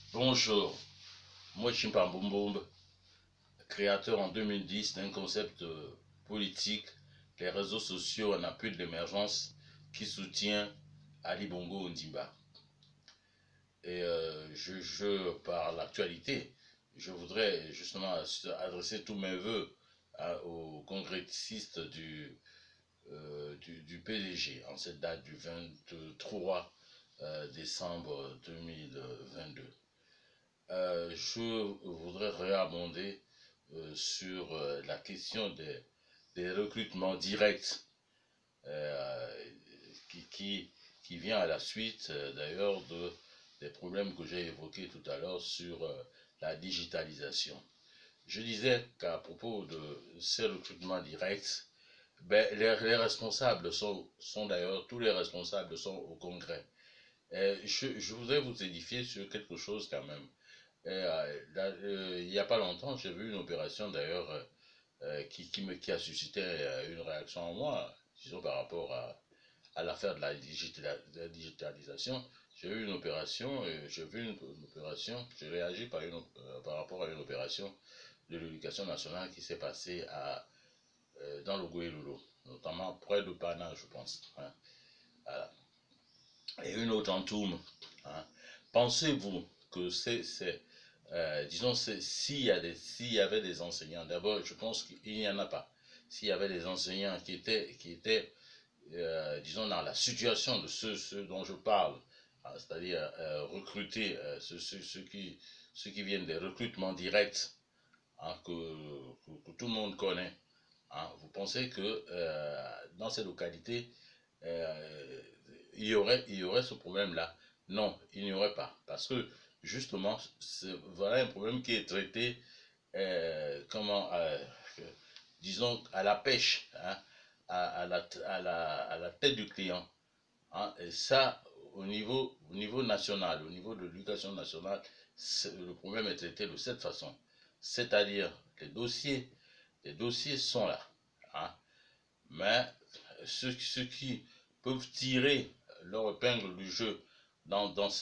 Bonjour, moi Chimpa Mboumboum, créateur en 2010 d'un concept politique, les réseaux sociaux en appui de l'émergence qui soutient Ali Bongo Ondimba. Et par l'actualité, je voudrais justement adresser tous mes voeux aux congressistes du PDG en cette date du 23 décembre 2022. Je voudrais réabonder sur la question des recrutements directs euh, qui, qui, qui, vient à la suite d'ailleurs des problèmes que j'ai évoqués tout à l'heure sur la digitalisation. Je disais qu'à propos de ces recrutements directs, les responsables sont d'ailleurs, tous les responsables sont au Congrès. Je voudrais vous édifier sur quelque chose quand même. Il n'y a pas longtemps, j'ai vu une opération d'ailleurs qui a suscité une réaction en moi, disons par rapport à l'affaire de la digitalisation. J'ai eu une opération, j'ai vu une opération, j'ai réagi par rapport à une opération de l'éducation nationale qui s'est passée dans le Gouéloulou, notamment près de Pana, je pense. Hein, voilà. Et une autre en Toum. Hein. Pensez-vous que disons, s'il y avait des enseignants, d'abord, je pense qu'il n'y en a pas. S'il y avait des enseignants qui étaient disons, dans la situation de ceux dont je parle, c'est-à-dire recruter ceux qui viennent des recrutements directs, hein, que tout le monde connaît, hein, vous pensez que dans ces localités, euh, il y aurait ce problème-là? Non, il n'y aurait pas. Parce que justement, voilà un problème qui est traité, comment, disons, à la pêche, hein, à la tête du client. Hein, et ça, au niveau national, au niveau de l'éducation nationale, le problème est traité de cette façon. C'est-à-dire, les dossiers sont là. Hein, mais ceux qui peuvent tirer leur épingle du jeu dans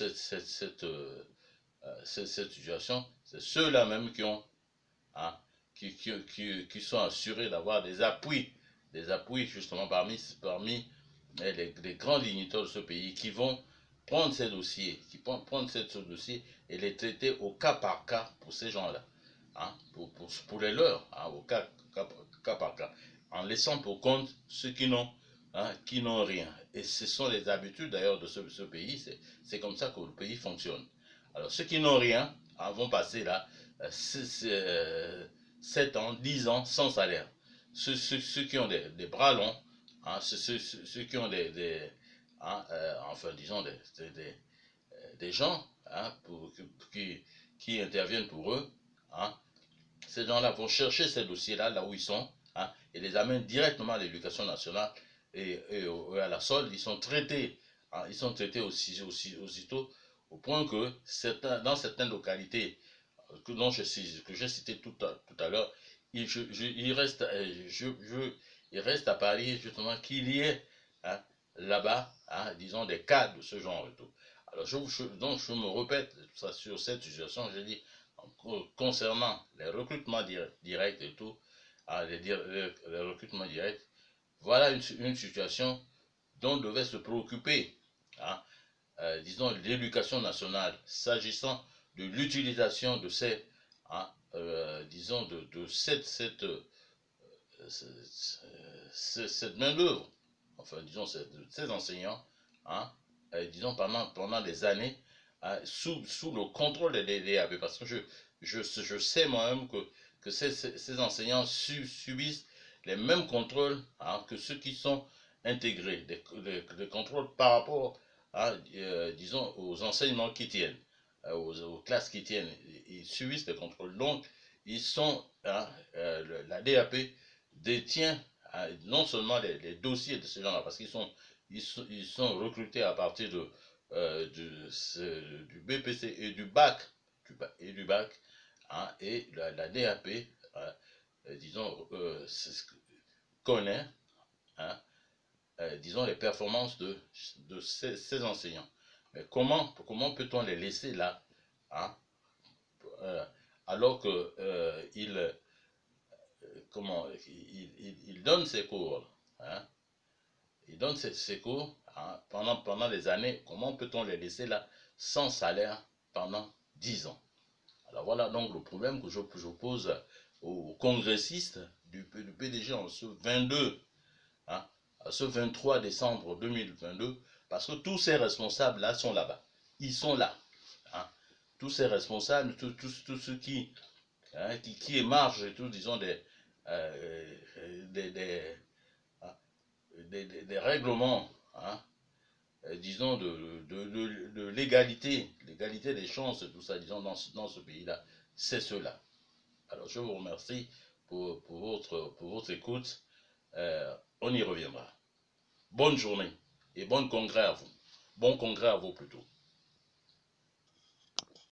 cette situation, c'est ceux-là même qui ont, hein, qui sont assurés d'avoir des appuis justement parmi les grands dignitaires de ce pays qui vont prendre ces dossiers, ce dossier et les traiter au cas par cas pour ces gens-là, hein, pour les leurs, hein, au cas par cas, en laissant pour compte ceux qui n'ont rien. Et ce sont les habitudes d'ailleurs de ce pays, c'est comme ça que le pays fonctionne. Alors ceux qui n'ont rien, hein, vont passer là 7 ans, 10 ans sans salaire. Ceux qui ont des bras longs, hein, ceux qui ont hein, enfin disons des gens, hein, qui interviennent pour eux, hein, ces gens-là vont chercher ces dossiers-là, là où ils sont, hein, et les amènent directement à l'éducation nationale et à la solde. Ils sont traités, hein, aussitôt, au point que dans certaines localités que j'ai cité tout à l'heure, il reste à parier justement qu'il y ait, hein, là-bas, hein, disons, des cas de ce genre et tout. Alors, donc, je me répète sur cette situation, je dis, concernant les recrutements directs et tout, hein, les recrutements directs, voilà une situation dont devait se préoccuper, hein, disons, l'éducation nationale, s'agissant de l'utilisation de ces, hein, disons, de cette main-d'œuvre, enfin, disons, ces enseignants, hein, disons, pendant des années, hein, sous le contrôle des DAB, parce que je sais moi-même que ces enseignants subissent les mêmes contrôles, hein, que ceux qui sont intégrés, des contrôles par rapport disons, aux enseignements qui tiennent, aux classes qui tiennent. Ils subissent des contrôles. Donc, ils sont, hein, la DAP détient, hein, non seulement les dossiers de ces gens-là, parce ils sont recrutés à partir du BPC et du bac, hein, et la DAP, hein, disons, connaît, hein, disons, les performances de ces enseignants. Mais comment peut-on les laisser là, hein, alors que il donne ses cours, hein, il donne ses cours, hein, pendant des années. Comment peut-on les laisser là sans salaire pendant 10 ans? Alors voilà donc le problème que je pose aux congressistes du PDG en ce 22, hein, à ce 23 décembre 2022, parce que tous ces responsables-là sont là-bas. Ils sont là. Hein. Tous ces responsables, tous ceux hein, qui émargent, disons, hein, des règlements, hein, disons, de l'égalité des chances, tout ça, disons, dans ce pays-là, c'est cela. Alors, je vous remercie pour votre écoute. On y reviendra. Bonne journée et bon congrès à vous. Bon congrès à vous plutôt.